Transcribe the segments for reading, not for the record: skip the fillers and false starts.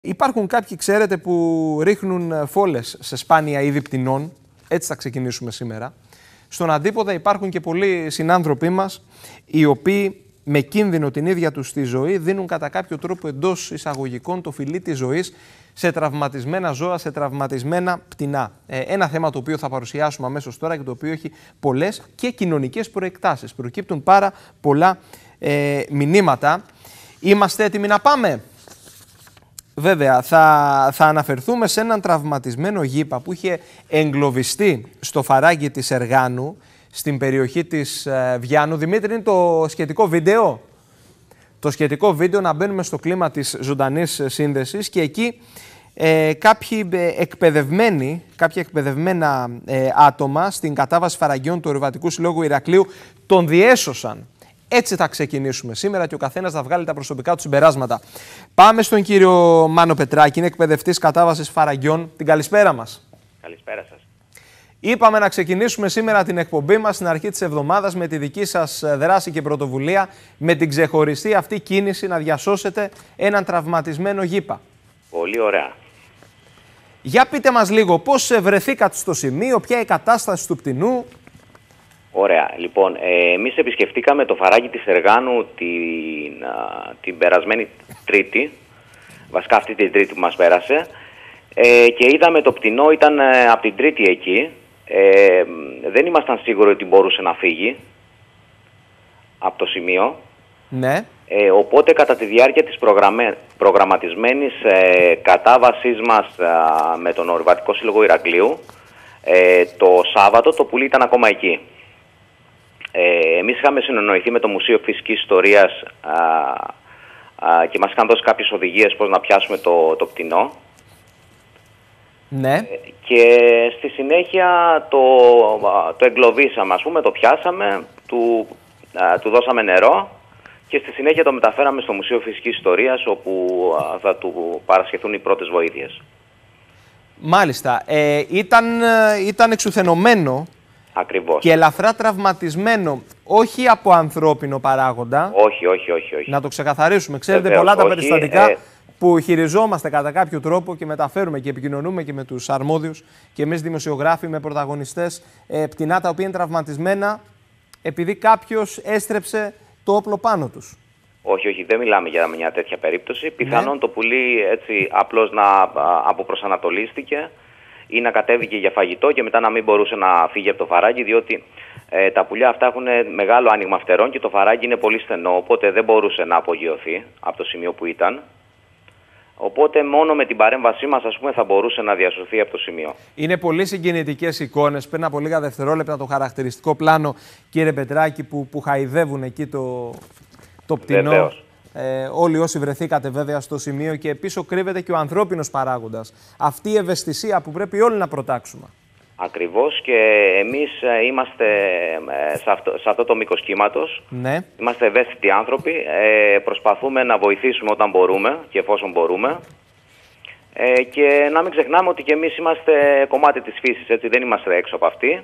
Υπάρχουν κάποιοι, ξέρετε, που ρίχνουν φόλες σε σπάνια είδη πτηνών. Έτσι θα ξεκινήσουμε σήμερα. Στον αντίποδα υπάρχουν και πολλοί συνάνθρωποι μας, οι οποίοι με κίνδυνο την ίδια τους τη ζωή δίνουν κατά κάποιο τρόπο εντός εισαγωγικών το φιλί της ζωής σε τραυματισμένα ζώα, σε τραυματισμένα πτηνά. Ένα θέμα το οποίο θα παρουσιάσουμε αμέσως τώρα και το οποίο έχει πολλές και κοινωνικές προεκτάσεις. Προκύπτουν πάρα πολλά μηνύματα. Είμαστε έτοιμοι να πάμε? Βέβαια, θα αναφερθούμε σε έναν τραυματισμένο γήπα που είχε εγκλωβιστεί στο φαράγγι της Εργάνου, στην περιοχή της Βιάνου. Δημήτρη, είναι το σχετικό βίντεο. Το σχετικό βίντεο, να μπαίνουμε στο κλίμα της ζωντανής σύνδεσης, και εκεί κάποια εκπαιδευμένα άτομα στην κατάβαση φαραγγιών του Ορειβατικού Συλλόγου Ηρακλείου τον διέσωσαν. Έτσι θα ξεκινήσουμε σήμερα και ο καθένας θα βγάλει τα προσωπικά του συμπεράσματα. Πάμε στον κύριο Μάνο Πετράκη, είναι εκπαιδευτής κατάβασης φαραγγιών. Την καλησπέρα μας. Καλησπέρα σας. Είπαμε να ξεκινήσουμε σήμερα την εκπομπή μας στην αρχή της εβδομάδας με τη δική σας δράση και πρωτοβουλία, με την ξεχωριστή αυτή κίνηση να διασώσετε έναν τραυματισμένο γήπα. Πολύ ωραία. Για πείτε μας λίγο πώς βρεθήκατε στο σημείο, ποια η κατάσταση του πτηνού. Ωραία. Λοιπόν, εμείς επισκεφτήκαμε το φαράγγι της Εργάνου την περασμένη Τρίτη, βασικά αυτή την Τρίτη που μας πέρασε, και είδαμε το πτηνό, ήταν από την Τρίτη εκεί. Δεν ήμασταν σίγουροι ότι μπορούσε να φύγει από το σημείο. Ναι. Οπότε κατά τη διάρκεια της προγραμματισμένης κατάβασής μας με τον Ορειβατικό Σύλλογο Ηρακλείου, το Σάββατο το πουλί ήταν ακόμα εκεί. Εμείς είχαμε συνεννοηθεί με το Μουσείο Φυσικής Ιστορίας και μας είχαν δώσει κάποιες οδηγίες πώς να πιάσουμε το πτηνό. Ναι. Και στη συνέχεια το εγκλωβίσαμε, ας πούμε, το πιάσαμε, του δώσαμε νερό και στη συνέχεια το μεταφέραμε στο Μουσείο Φυσικής Ιστορίας, όπου θα του παρασχεθούν οι πρώτες βοήθειες. Μάλιστα. Ήταν εξουθενωμένο. Ακριβώς. Και ελαφρά τραυματισμένο, όχι από ανθρώπινο παράγοντα. Όχι. Να το ξεκαθαρίσουμε. Ξέρετε, Βεβαίως, πολλά τα όχι, περιστατικά που χειριζόμαστε κατά κάποιο τρόπο και μεταφέρουμε και επικοινωνούμε και με τους αρμόδιους και εμείς δημοσιογράφοι με πρωταγωνιστές πτηνά τα οποία είναι τραυματισμένα επειδή κάποιος έστρεψε το όπλο πάνω τους. Όχι, δεν μιλάμε για μια τέτοια περίπτωση. Πιθανόν το πουλί έτσι απλώς να αποπροσανατολίστηκε ή να κατέβηκε για φαγητό και μετά να μην μπορούσε να φύγει από το φαράγγι, διότι τα πουλιά αυτά έχουν μεγάλο άνοιγμα φτερών και το φαράγγι είναι πολύ στενό, οπότε δεν μπορούσε να απογειωθεί από το σημείο που ήταν. Οπότε μόνο με την παρέμβασή μας, ας πούμε, θα μπορούσε να διασωθεί από το σημείο. Είναι πολύ συγκινητικές εικόνες. Πριν από λίγα δευτερόλεπτα το χαρακτηριστικό πλάνο, κύριε Πετράκη, που χαϊδεύουν εκεί το πτηνό. Βεβαίως. Όλοι όσοι βρεθήκατε βέβαια στο σημείο, και πίσω κρύβεται και ο ανθρώπινος παράγοντας. Αυτή η ευαισθησία που πρέπει όλοι να προτάξουμε. Ακριβώς, και εμείς είμαστε σε αυτό το μήκος κύματος. Ναι. Είμαστε ευαίσθητοι άνθρωποι, προσπαθούμε να βοηθήσουμε όταν μπορούμε και εφόσον μπορούμε. Και να μην ξεχνάμε ότι και εμείς είμαστε κομμάτι της φύσης, έτσι, δεν είμαστε έξω από αυτή.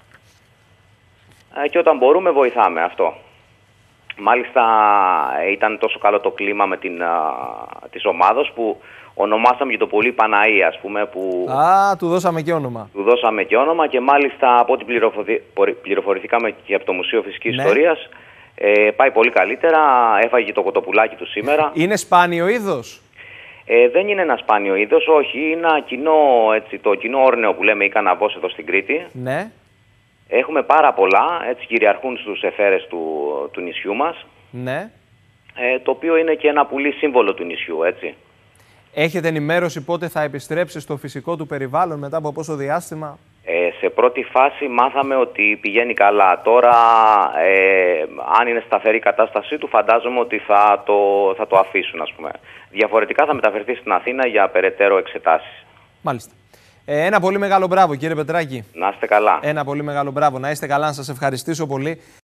Και όταν μπορούμε βοηθάμε, αυτό. Μάλιστα ήταν τόσο καλό το κλίμα με της ομάδος που ονομάσαμε και το πουλί Παναή, ας πούμε. Του δώσαμε και όνομα. Του δώσαμε και όνομα και μάλιστα από ό,τι πληροφορηθήκαμε και από το Μουσείο Φυσικής Ιστορίας, πάει πολύ καλύτερα, έφαγε το κοτοπουλάκι του σήμερα. Είναι σπάνιο είδος? Δεν είναι ένα σπάνιο είδος, όχι, είναι ένα κοινό, έτσι, το κοινό όρνεο που λέμε ή καναβός εδώ στην Κρήτη. Ναι. Έχουμε πάρα πολλά, έτσι, κυριαρχούν στους εθέρες του νησιού μας. Ναι. Το οποίο είναι και ένα πουλί σύμβολο του νησιού, έτσι. Έχετε ενημέρωση πότε θα επιστρέψει στο φυσικό του περιβάλλον, μετά από πόσο διάστημα? Σε πρώτη φάση μάθαμε ότι πηγαίνει καλά. Τώρα, αν είναι σταθερή η κατάστασή του, φαντάζομαι ότι θα το αφήσουν, ας πούμε. Διαφορετικά θα μεταφερθεί στην Αθήνα για περαιτέρω εξετάσεις. Μάλιστα. Ένα πολύ μεγάλο μπράβο, κύριε Πετράκη. Να είστε καλά. Ένα πολύ μεγάλο μπράβο. Να είστε καλά, να σας ευχαριστήσω πολύ.